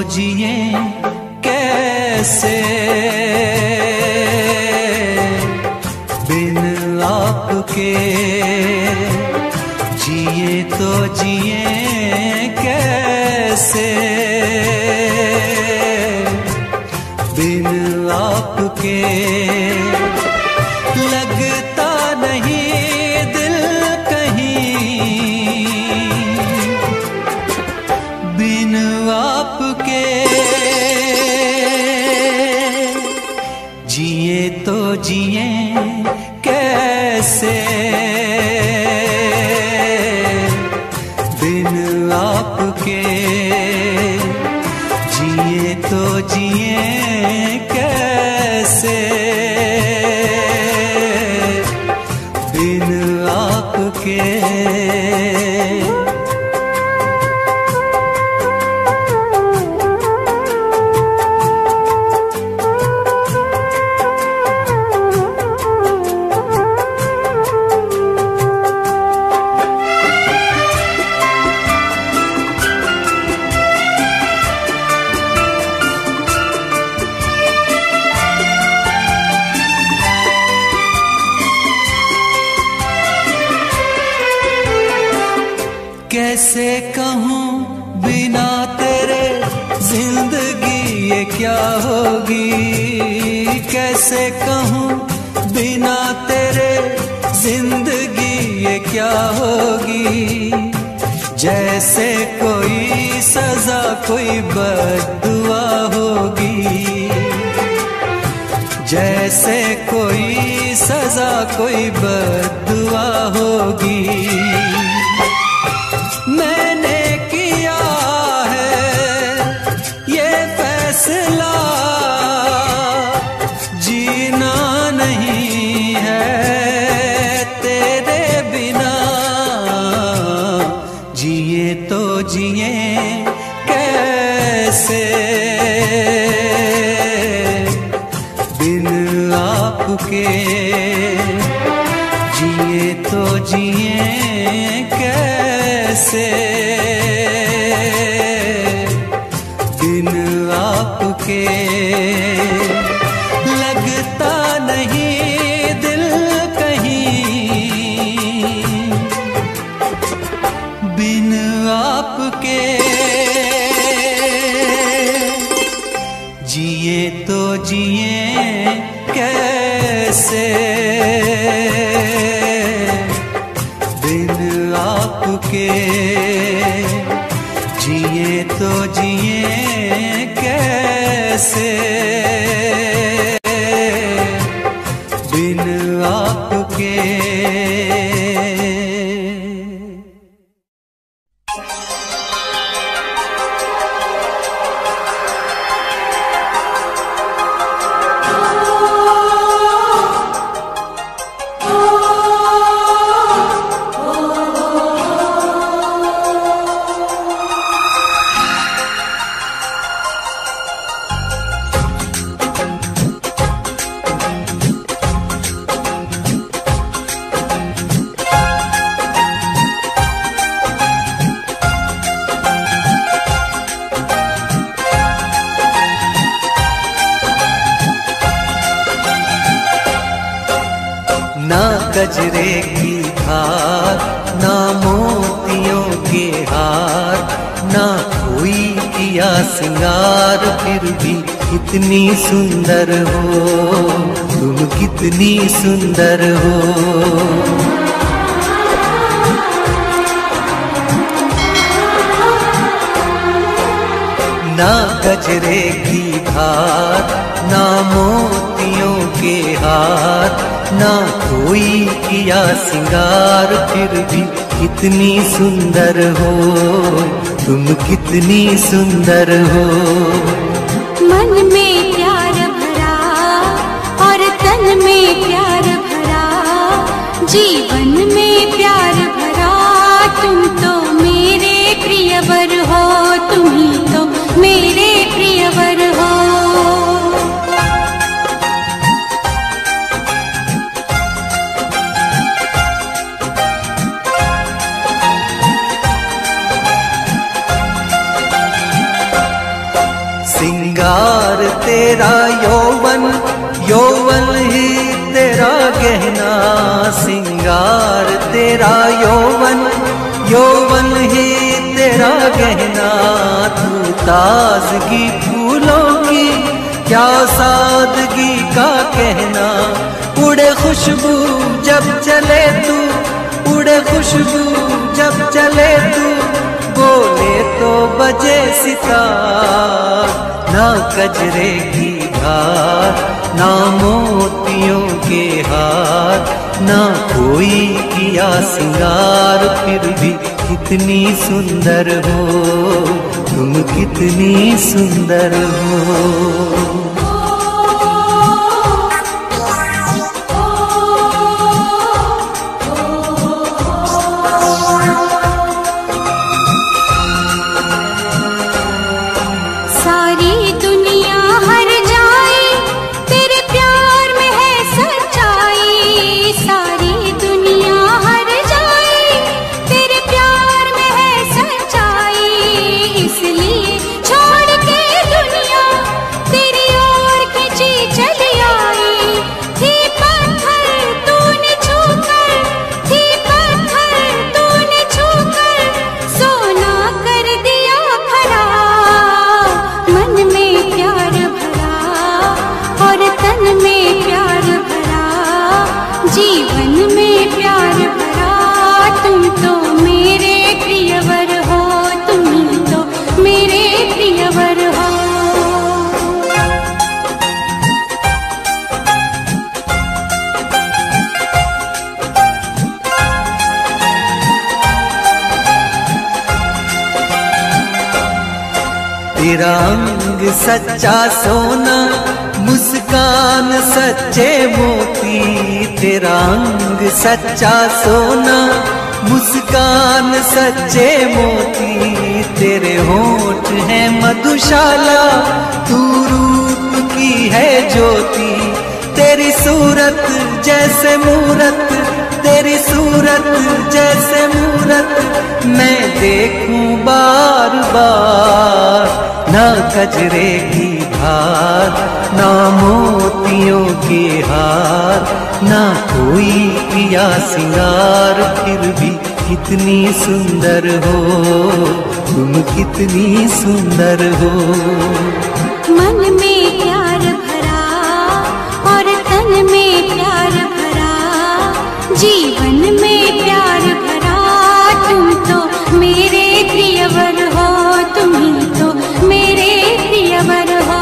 जिए कैसे, बिन आपके जिए तो जिए कैसे, बिन आपके लगता नहीं दिल कहीं, बिन आपके जिए तो जिए कैसे, बिन आपके जिए तो जिए कैसे, बिन आपके। कैसे कहूँ बिना तेरे जिंदगी ये क्या होगी, कैसे कहूँ बिना तेरे जिंदगी ये क्या होगी, जैसे कोई सजा कोई बद्दुआ होगी, जैसे कोई सजा कोई बद्दुआ होगी। मैंने किया है ये फैसला, जीना नहीं है तेरे बिना, जिए तो जिए कैसे, बिन आपके जिए तो जिए कैसे, बिन आपके लगता नहीं दिल कहीं, बिन आपके जिए तो जिए कैसे, बिन आपके जिए तो जिए कैसे, बिन आपके। ना गजरे की धार, ना मोतियों के हार, ना कोई किया सिंगार, फिर भी कितनी सुंदर हो तुम, कितनी सुंदर हो। ना गजरे की धार, ना मोतियों के हार, ना कोई किया सिंगार, फिर भी कितनी सुंदर हो तुम, कितनी सुंदर हो। मन में प्यार भरा और तन में प्यार भरा, जीवन में प्यार भरा, तुम तो मेरे प्रियवर हो, तुम ही तो मेरे प्रियवर हो। तेरा यौवन, यौवन ही तेरा गहना सिंगार, तेरा यौवन, यौवन ही तेरा गहना। तू ताजगी फूलों की, क्या सादगी का कहना। उड़े खुशबू जब चले तू, उड़े खुशबू जब चले तू, बोले तो बजे सितार। ना कजरे की धार, ना मोतियों के हार, ना कोई किया सिंगार, फिर भी कितनी सुंदर हो तुम, कितनी सुंदर हो। तेरा अंग सच्चा सोना, मुस्कान सच्चे मोती। तेरा अंग सच्चा सोना, मुस्कान सच्चे मोती। तेरे होंठ हैं मधुशाला, तू रूप की है ज्योति। तेरी सूरत जैसे मूरत, तेरी सूरत जैसे मूरत, मैं देखूं बार बार। ना कजरे की धार, ना मोतियों के हार, ना कोई किया सिंगार, फिर भी कितनी सुंदर हो तुम, कितनी सुंदर हो। मन में प्यार भरा और तन में प्यार भरा, जीवन में प्यार भरा। तुम तो मेरे प्रियवर हो, तुम ही तो मेरे प्रियवर हो।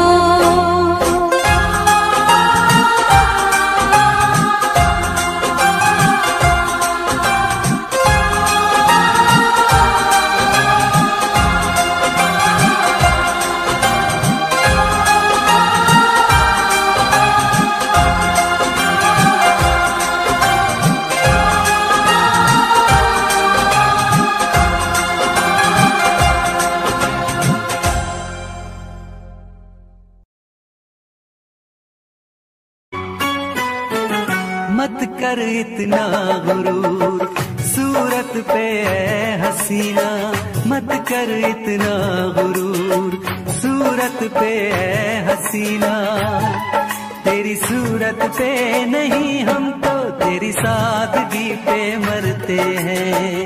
मत कर इतना गुरूर सूरत पे है हसीना, मत कर इतना गुरूर सूरत पे है हसीना। तेरी सूरत पे नहीं हम तो तेरी सादगी पे मरते हैं।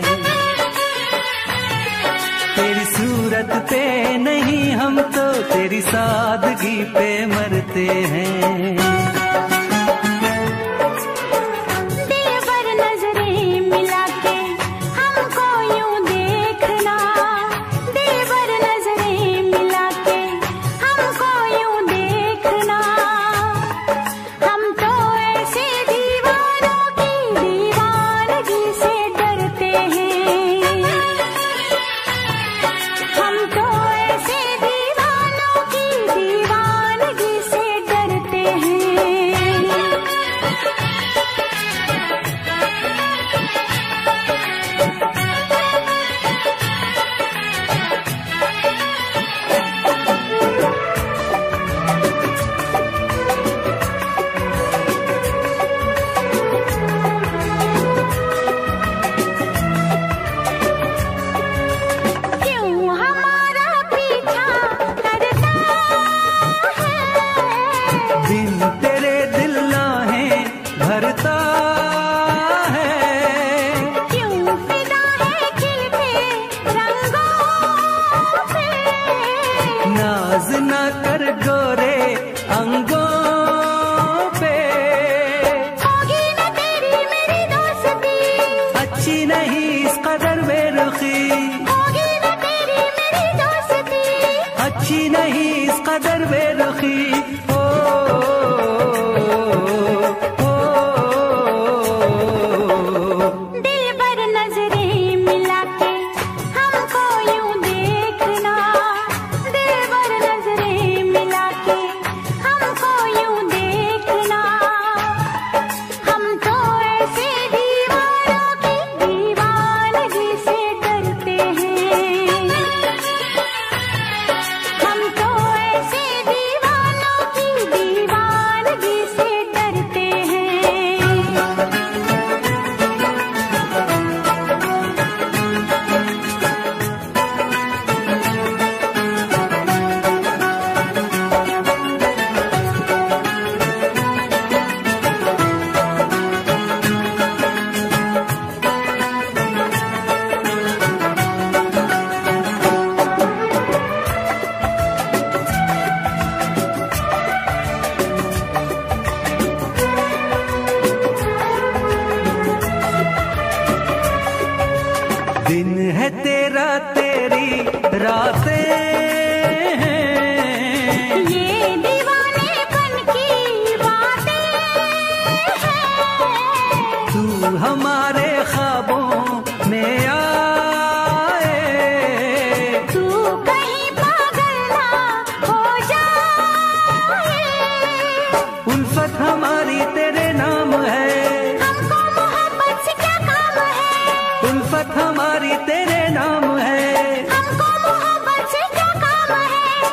तेरी सूरत पे नहीं हम तो तेरी सादगी पे मरते हैं। हैं। नाज ना कर गोरे अंगों पे, होगी न तेरी मेरी दोस्ती, अच्छी नहीं इस कदर बेरुखी, होगी न तेरी मेरी दोस्ती, अच्छी नहीं इस कदर बेरुखी। दिन है तेरा तेरी रातें हैं, ये दीवानेपन की बातें हैं। तू हमारे ख्वाबों में आए, तू कहीं पागल ना हो जाए। उल्फत हमारी तेरे नाम है, हमको मोहब्बत से क्या काम है, उल्फत हमारी तेरे नाम है। हमको मोहब्बत से क्या काम है।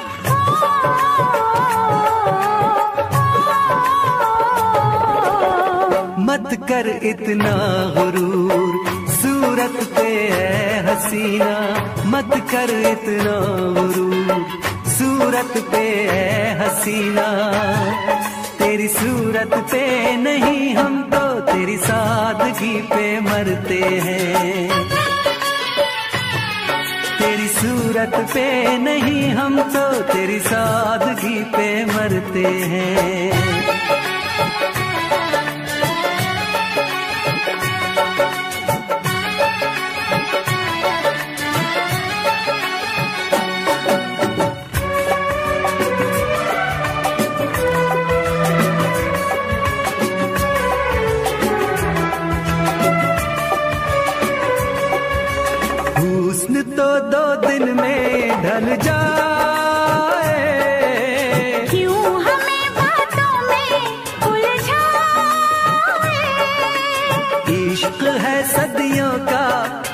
मत कर इतना गुरूर सूरत पे है हसीना, मत कर इतना गुरूर सूरत पे है हसीना। तेरी सूरत पे नहीं हम तो तेरी सादगी पे मरते हैं, तेरी सूरत पे नहीं हम तो तेरी सादगी पे मरते हैं। हुस्न तो 2 दिन में ढल जाए, क्यों हमें बातों में उलझाए। इश्क है सदियों का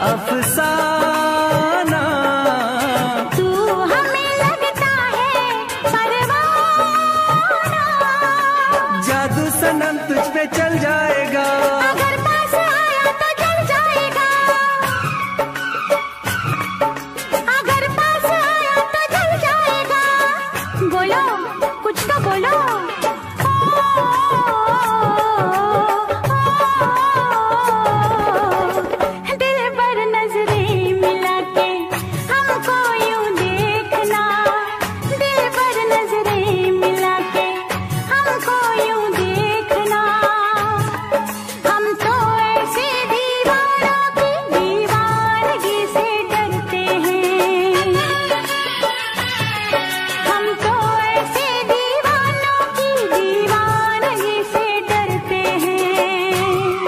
अफसाना, तू हमें लगता है परवाना। जादू सनम तुझ पे चल जाएगा, अगर पास आया तो जल जाएगा, अगर पास आया तो जल जाएगा। बोलो कुछ तो बोलो। दिल पर नजरें मिला के हमको यूं देखना, दिल पर नजरें मिला के हमको यूं देखना। हम तो ऐसे दीवानों की दीवानगी से डरते हैं, हम तो ऐसे दीवानों की दीवानगी से डरते हैं।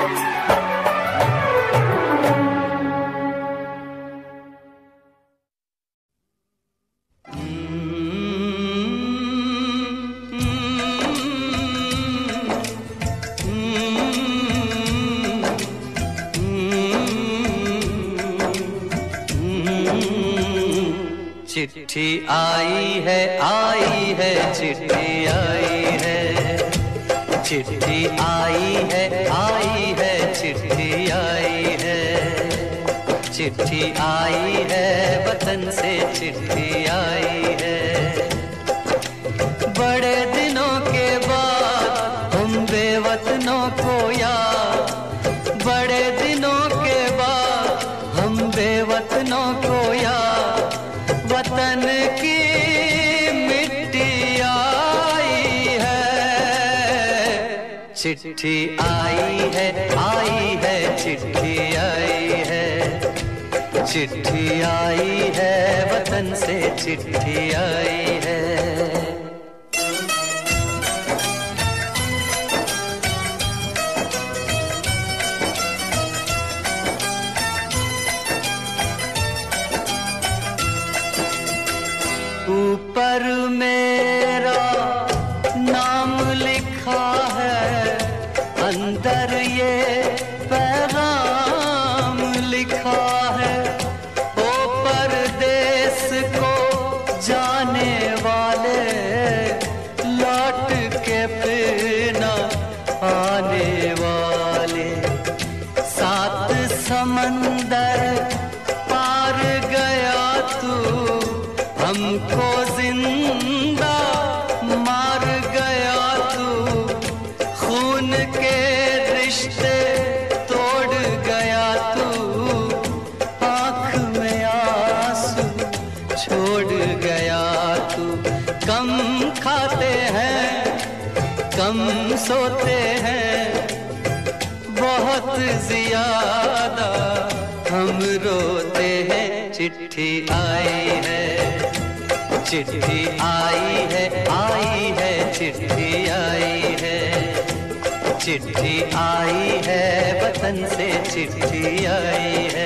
चिट्ठी आई है चिट्ठी आई है, चिट्ठी आई है चिट्ठी आई है, चिट्ठी आई है वतन से चिट्ठी आई है। बड़े दिनों के बाद हम बेवतनों को याद, बड़े दिनों के बाद हम बेवतनों को याद, वतन की चिट्ठी आई है, चिट्ठी आई है, चिट्ठी आई है, वतन से चिट्ठी आई है। ऊपर मेरा नाम लिखा है, अंदर ये पैगाम लिखा है। ओ परदेस को जाने वाले, लौट के फिर न आने वाले। सात समंदर पार गया तू, हमको जिंदा मार गया तू। खून के रिश्ते तोड़ गया तू, आँख में आंसू छोड़ गया तू। कम खाते हैं, कम सोते हैं, बहुत ज्यादा हम रोते हैं। चिट्ठी आई है, चिट्ठी आई है, चिट्ठी आई है, चिट्ठी आई है, वतन से चिट्ठी आई है।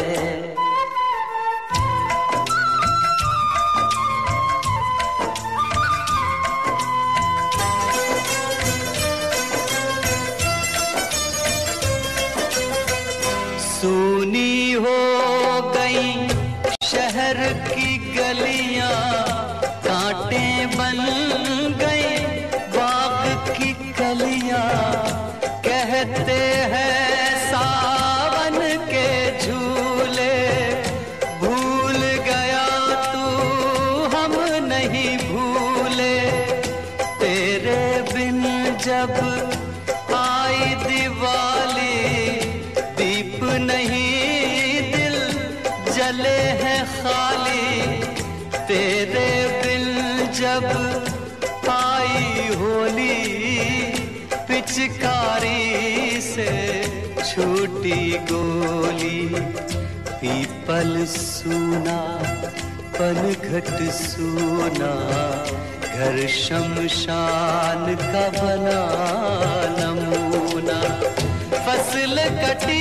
सूनी हो गई शहर की गलियां, कांटे बन गए बाग की कलियां। कहते हैं सावन के झूले, भूल गया तू हम नहीं भूले। तेरे बिन जब आई दिवाली, दीप नहीं दिल जले हैं खाली। तेरे बिन जब आई होली, पिचकारी से छूटी गोली। पीपल सूना पनघट सूना, घर शमशान का बना नमूना। फसल कटी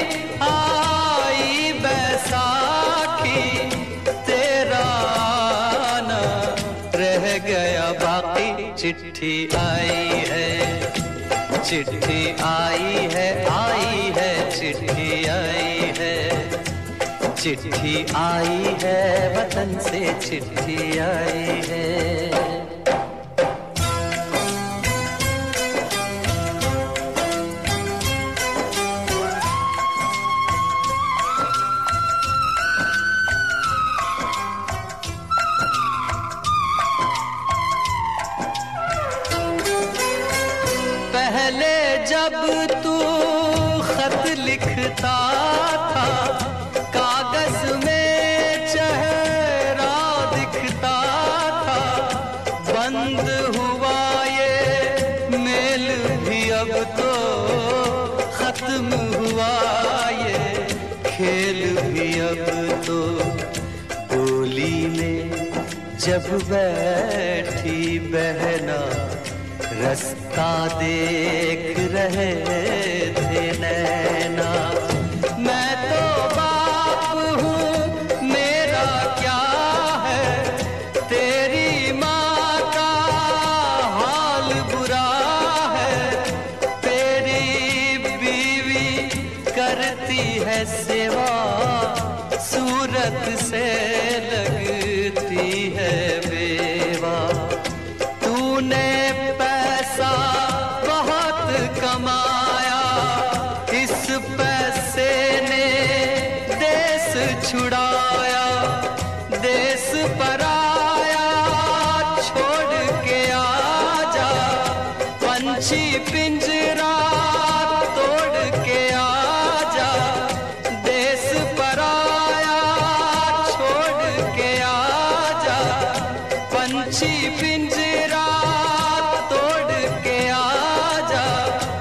आई बैसाखी, तेरा आना रह गया बाकी। चिट्ठी आई है, चिट्ठी आई है, चिट्ठी आई है, चिट्ठी आई है, वतन से चिट्ठी आई है। पहले जब तू खत लिखता था, कागज में चेहरा दिखता था। बंद हुआ ये मेल भी अब तो, खत्म हुआ ये खेल भी अब तो। बोली में जब बैठी बहना, रास्ता देख रहे थे नैना। मैं तो बाप हूँ, मेरा क्या है, तेरी माँ का हाल बुरा है। तेरी बीवी करती है सेवा, सूरत से लगती है बेवा। तूने पैसा बहुत कमाया, इस पैसे ने देश छुड़ाया। देश पराया छोड़ के आजा, पंछी पिंजरा तोड़ के आजा। देश पराया छोड़ के आजा, पंछी पिंजरा तोड़ के आजा।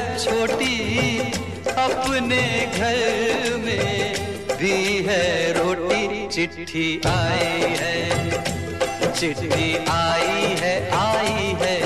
छोटी, अपने घर में भी है रोटी। चिट्ठी आई है, चिट्ठी आई है, आई है,